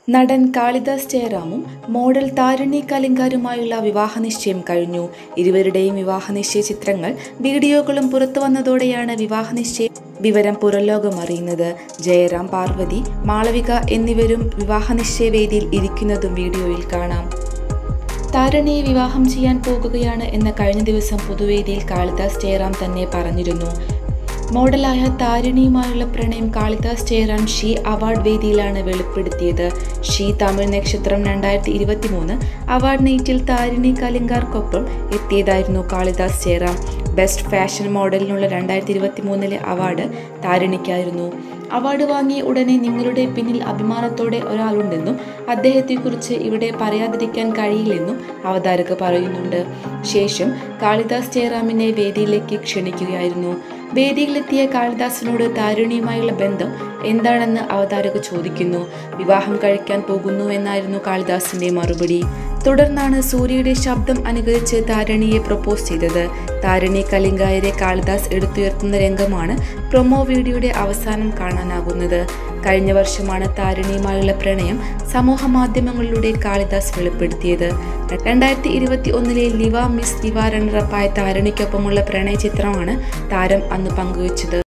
നടൻ കാളിദാസ് ജയറാമും മോഡൽ താരിണി കലിംഗാരുമായുള്ള വിവാഹനിശ്ചയം കഴിഞ്ഞു. ഇരുവരുടെയും വിവാഹനിശ്ചയ ചിത്രങ്ങൾ വീഡിയോകളും പുറത്തുവന്നതോടെയാണ് വിവാഹനിശ്ചയ വിവരം പുറംലോകം അറിയുന്നത്. ജയറാം, പാർവതി, മാളവിക എന്നിവരും വിവാഹനിശ്ചയ വേദിയിൽ ഇരിക്കുന്നതും വീഡിയോയിൽ കാണാം. താരിണിയെ വിവാഹം ചെയ്യാൻ പോകുകയാണ് എന്ന കഴിഞ്ഞ ദിവസം പൊതുവേദിയിൽ കാളിദാസ് ജയറാം തന്നെ പറഞ്ഞിരുന്നു. മോഡലായ താരിണിയുമായുള്ള പ്രണയം കാളിദാസ് ജയറാം ഷീ അവാർഡ് വേദിയിലാണ് വെളിപ്പെടുത്തിയത്. ഷീ തമിഴ് നക്ഷത്രം 2023 അവാർഡ് നൈറ്റിൽ താരിണി കലിംഗാർക്കൊപ്പം എത്തിയതായിരുന്നു കാളിദാസ് ജയറാം. ബെസ്റ്റ് ഫാഷൻ മോഡലിനുള്ള 2023 അവാർഡ് താരിണിക്കായിരുന്നു. അവാർഡ് വാങ്ങിയ ഉടനെ നിങ്ങളുടെ പിന്നിൽ അഭിമാനത്തോടെ ഒരാളുണ്ടെന്നും അദ്ദേഹത്തെക്കുറിച്ച് ഇവിടെ പറയാതിരിക്കാൻ കഴിയില്ലെന്നും അവതാരക പറയുന്നുണ്ട്. ശേഷം കാളിദാസ് ജയറാമിനെ വേദിയിലേക്ക് ക്ഷണിക്കുകയായിരുന്നു. വേദിയിലെത്തിയ കാളിദാസിനോട് താരിണിയുമായുള്ള ബന്ധം എന്താണെന്ന് അവതാരക ചോദിക്കുന്നു. വിവാഹം കഴിക്കാൻ പോകുന്നു എന്നായിരുന്നു കാളിദാസിന്റെ മറുപടി. തുടർന്നാണ് സൂര്യയുടെ ശബ്ദം അനുകരിച്ച് താരിണിയെ പ്രപ്പോസ് ചെയ്തത്. താരിണി കലിംഗായരെ കാളിദാസ് എടുത്തുയർത്തുന്ന രംഗമാണ് പ്രൊമോ വീഡിയോയുടെ അവസാനം കാണാനാകുന്നത്. കഴിഞ്ഞ വർഷമാണ് താരിണിയുമായുള്ള പ്രണയം സമൂഹ മാധ്യമങ്ങളിലൂടെ കാളിദാസ് വെളിപ്പെടുത്തിയത്. 2021 ലിവ മിസ് ലിവ റണ്ണറപ്പായ താരിണിക്കൊപ്പമുള്ള പ്രണയ ചിത്രമാണ് താരം അന്ന് പങ്കുവച്ചത്.